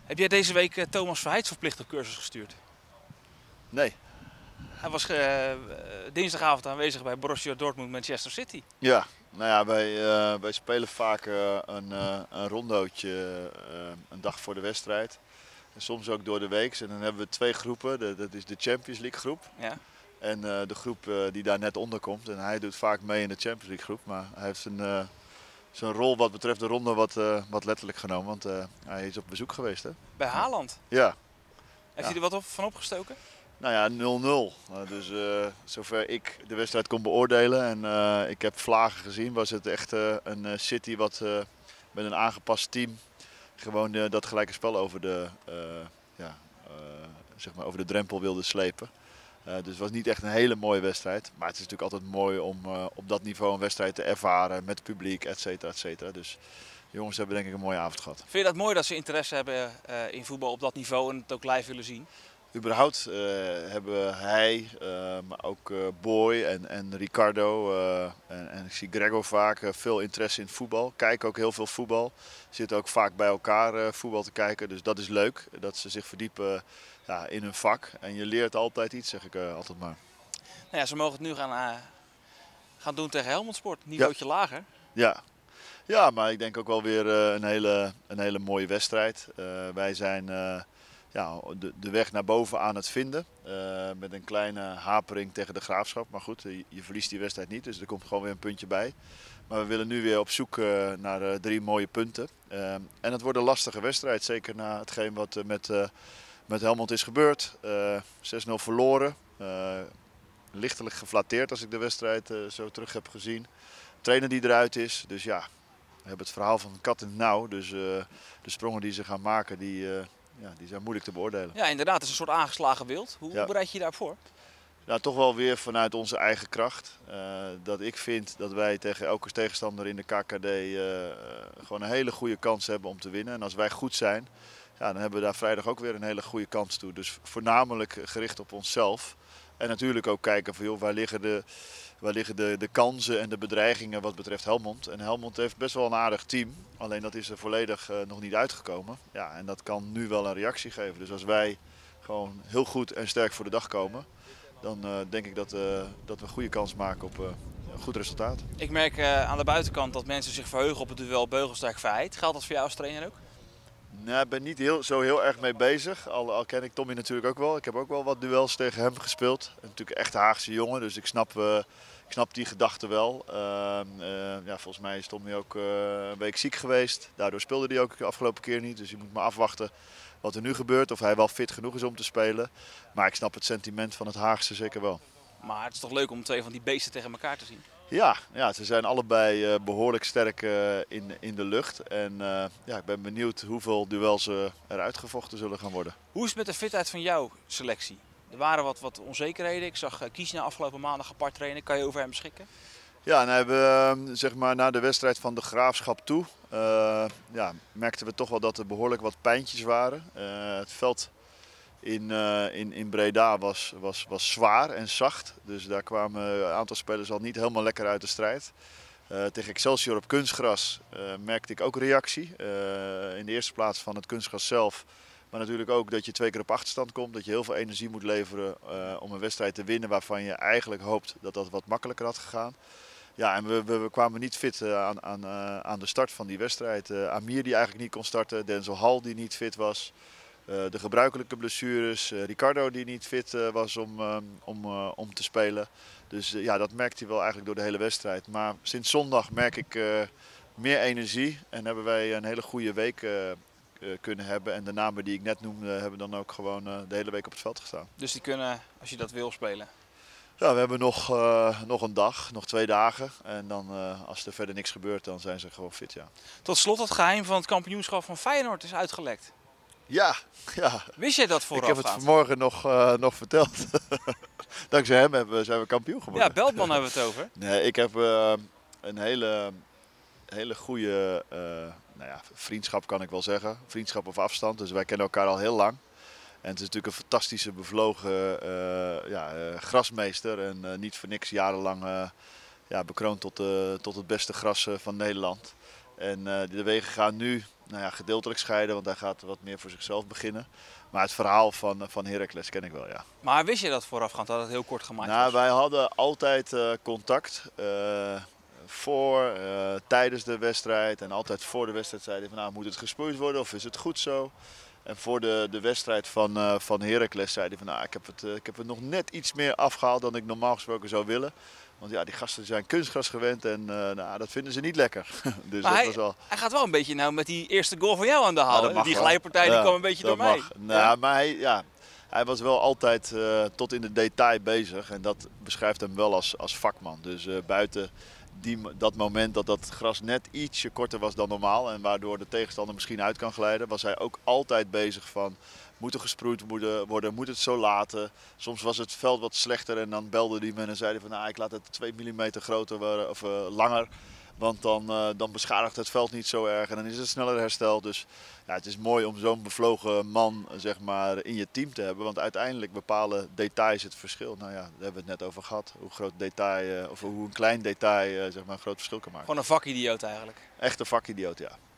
Heb jij deze week Thomas Verheid verplicht op cursus gestuurd? Nee. Hij was dinsdagavond aanwezig bij Borussia Dortmund Manchester City. Ja, nou ja, wij spelen vaak een rondootje een dag voor de wedstrijd. En soms ook door de week. En dan hebben we twee groepen. Dat is de Champions League groep. Ja. En de groep die daar net onder komt. En hij doet vaak mee in de Champions League groep. Maar hij heeft zijn rol wat betreft de ronde wat letterlijk genomen. Want hij is op bezoek geweest. Hè? Bij Haaland. Ja. Heeft hij er wat van opgestoken? Nou ja, 0-0. Dus zover ik de wedstrijd kon beoordelen en ik heb vlagen gezien, was het echt een City wat met een aangepast team gewoon dat gelijke spel over zeg maar over de drempel wilde slepen. Dus het was niet echt een hele mooie wedstrijd. Maar het is natuurlijk altijd mooi om op dat niveau een wedstrijd te ervaren met het publiek, et cetera, et cetera. Dus de jongens hebben denk ik een mooie avond gehad. Vind je dat mooi dat ze interesse hebben in voetbal op dat niveau en het ook live willen zien? Überhaupt hebben hij, maar ook Boy en Ricardo en ik zie Gregor vaak veel interesse in het voetbal. Kijken ook heel veel voetbal. Zitten ook vaak bij elkaar voetbal te kijken. Dus dat is leuk, dat ze zich verdiepen in hun vak. En je leert altijd iets, zeg ik altijd maar. Nou ja, ze mogen het nu gaan doen tegen Helmond Sport. Niveautje lager. Ja. Ja, maar ik denk ook wel weer een hele mooie wedstrijd. Wij zijn de weg naar boven aan het vinden. Met een kleine hapering tegen de Graafschap. Maar goed, je verliest die wedstrijd niet, dus er komt gewoon weer een puntje bij. Maar we willen nu weer op zoek naar 3 mooie punten. En het wordt een lastige wedstrijd, zeker na hetgeen wat met Helmond is gebeurd. 6-0 verloren. Lichtelijk geflatteerd als ik de wedstrijd zo terug heb gezien. Trainer die eruit is, dus ja. We hebben het verhaal van een kat in het nauw. Dus de sprongen die ze gaan maken, die zijn moeilijk te beoordelen. Ja, inderdaad. Het is een soort aangeslagen wild. Hoe bereid je je daarvoor? Nou, toch wel weer vanuit onze eigen kracht. Dat ik vind dat wij tegen elke tegenstander in de KKD gewoon een hele goede kans hebben om te winnen. En als wij goed zijn, dan hebben we daar vrijdag ook weer een hele goede kans toe. Dus voornamelijk gericht op onszelf. En natuurlijk ook kijken van joh, waar liggen de kansen en de bedreigingen wat betreft Helmond. En Helmond heeft best wel een aardig team. Alleen dat is er volledig nog niet uitgekomen. Ja, en dat kan nu wel een reactie geven. Dus als wij gewoon heel goed en sterk voor de dag komen, dan denk ik dat we een goede kans maken op een goed resultaat. Ik merk aan de buitenkant dat mensen zich verheugen op het duel Beugelsdijk-Verheid. Geldt dat voor jou als trainer ook? Nou, ik ben niet zo heel erg mee bezig. Al ken ik Tommy natuurlijk ook wel. Ik heb ook wel wat duels tegen hem gespeeld. Natuurlijk echt Haagse jongen, dus ik snap die gedachte wel. Volgens mij is Tommy ook een week ziek geweest. Daardoor speelde hij ook de afgelopen keer niet. Dus je moet maar afwachten wat er nu gebeurt. Of hij wel fit genoeg is om te spelen. Maar ik snap het sentiment van het Haagse zeker wel. Maar het is toch leuk om 2 van die beesten tegen elkaar te zien? Ja, ze zijn allebei behoorlijk sterk in de lucht. En ik ben benieuwd hoeveel duels er uitgevochten zullen gaan worden. Hoe is het met de fitheid van jouw selectie? Er waren wat onzekerheden. Ik zag Kiesna afgelopen maandag apart trainen. Kan je over hem beschikken? Ja, nou, we zeg maar na de wedstrijd van de Graafschap toe merkten we toch wel dat er behoorlijk wat pijntjes waren. Het veld in Breda was zwaar en zacht. Dus daar kwamen een aantal spelers al niet helemaal lekker uit de strijd. Tegen Excelsior op kunstgras merkte ik ook reactie. In de eerste plaats van het kunstgras zelf. Maar natuurlijk ook dat je 2 keer op achterstand komt. Dat je heel veel energie moet leveren om een wedstrijd te winnen waarvan je eigenlijk hoopt dat dat wat makkelijker had gegaan. Ja, en we kwamen niet fit aan de start van die wedstrijd. Amir die eigenlijk niet kon starten. Denzel Hall die niet fit was. De gebruikelijke blessures. Ricardo die niet fit was om te spelen. Dus dat merkte hij wel eigenlijk door de hele wedstrijd. Maar sinds zondag merk ik meer energie. En hebben wij een hele goede week kunnen hebben. En de namen die ik net noemde hebben dan ook gewoon de hele week op het veld gestaan. Dus die kunnen, als je dat wil, spelen? Ja, we hebben nog een dag, nog 2 dagen. En dan als er verder niks gebeurt, dan zijn ze gewoon fit, ja. Tot slot, het geheim van het kampioenschap van Feyenoord is uitgelekt. Ja. Wist jij dat voorafgaand? Ik heb het vanmorgen nog verteld. Dankzij hem zijn we kampioen geworden. Ja, Beltman hebben we het over. Nee, ik heb een hele goede vriendschap, kan ik wel zeggen. Vriendschap op afstand, dus wij kennen elkaar al heel lang. En het is natuurlijk een fantastische bevlogen grasmeester. En niet voor niks jarenlang bekroond tot het beste gras van Nederland. En de wegen gaan nu nou ja, gedeeltelijk scheiden, want hij gaat wat meer voor zichzelf beginnen. Maar het verhaal van Heracles ken ik wel, ja. Maar wist je dat voorafgaand, dat het heel kort gemaakt Nou, was? wij hadden altijd contact tijdens de wedstrijd en altijd voor de wedstrijd zeiden van nou, moet het gesproeid worden of is het goed zo? En voor de wedstrijd van Heracles zei hij van nou, ik heb het nog net iets meer afgehaald dan ik normaal gesproken zou willen. Want ja, die gasten zijn kunstgras gewend en nou, dat vinden ze niet lekker. Dus Maar dat was wel... hij gaat wel een beetje nou met die eerste goal van jou aan de Ja, haal. dat mag Die wel. glijpartij die Ja, kwam een beetje dat door mij. mag. Nou, maar hij was wel altijd tot in de detail bezig. En dat beschrijft hem wel als vakman. Dus buiten dat moment dat dat gras net ietsje korter was dan normaal. En waardoor de tegenstander misschien uit kan glijden. Was hij ook altijd bezig van... Moet er gesproeid worden, moet het zo laten. Soms was het veld wat slechter en dan belde hij me en zei hij van... Nou, ik laat het 2 millimeter groter worden, of langer. Want dan beschadigt het veld niet zo erg en dan is het sneller hersteld. Dus ja, het is mooi om zo'n bevlogen man zeg maar, in je team te hebben. Want uiteindelijk bepalen details het verschil. Nou ja, daar hebben we het net over gehad. Hoe groot detail, of hoe een klein detail zeg maar, een groot verschil kan maken. Gewoon een vakidioot eigenlijk. Echt een vakidioot, ja.